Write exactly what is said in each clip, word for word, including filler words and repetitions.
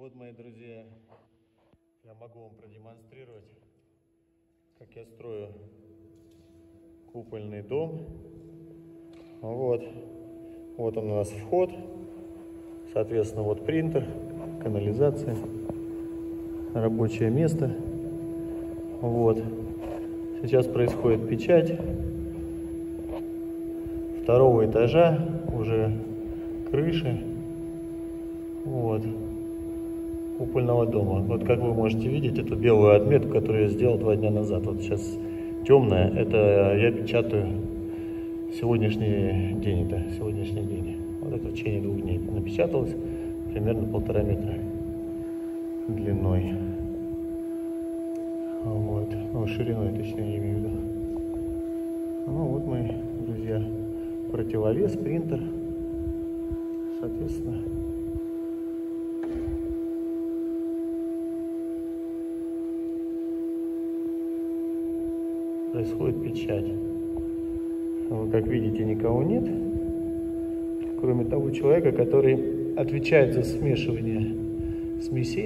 Вот, мои друзья, я могу вам продемонстрировать, как я строю купольный дом. Вот, вот он у нас вход, соответственно, вот принтер, канализация, рабочее место. Вот, сейчас происходит печать второго этажа, уже крыши, вот, купольного дома. Вот как вы можете видеть эту белую отметку, которую я сделал два дня назад. Вот сейчас темная, это я печатаю сегодняшний день, это сегодняшний день. Вот это в течение двух дней напечаталось, примерно полтора метра длиной. Вот, ну, шириной, точнее, я имею в виду. Ну вот, мои друзья, противовес, принтер, соответственно. Происходит печать. Вот, как видите, никого нет, кроме того человека, который отвечает за смешивание смеси.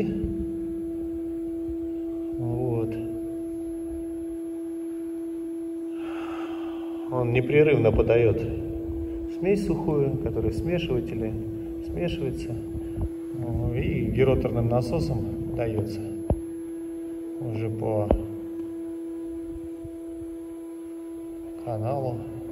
Вот. Он непрерывно подает смесь сухую, которая в смешивателе смешивается, и гироторным насосом дается уже по каналу.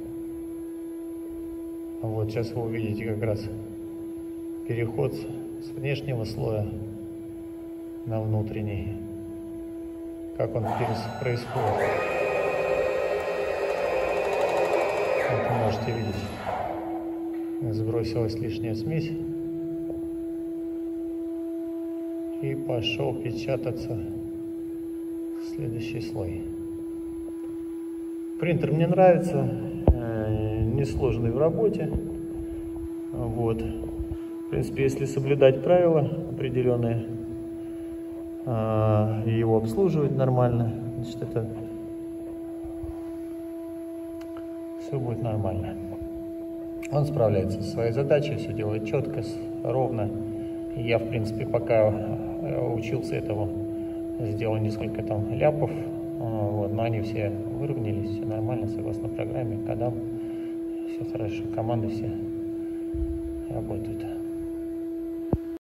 Вот сейчас вы увидите как раз переход с внешнего слоя на внутренний, как он происходит. Вот вы можете видеть, сбросилась лишняя смесь и пошел печататься следующий слой. Принтер мне нравится, несложный в работе. Вот. В принципе, если соблюдать правила определенные и его обслуживать нормально, значит, это все будет нормально. Он справляется со своей задачей, все делает четко, ровно. И я, в принципе, пока учился этому, сделал несколько там ляпов. Вот, но они все выровнялись, все нормально, согласно программе, кодам, все хорошо, команды все работают.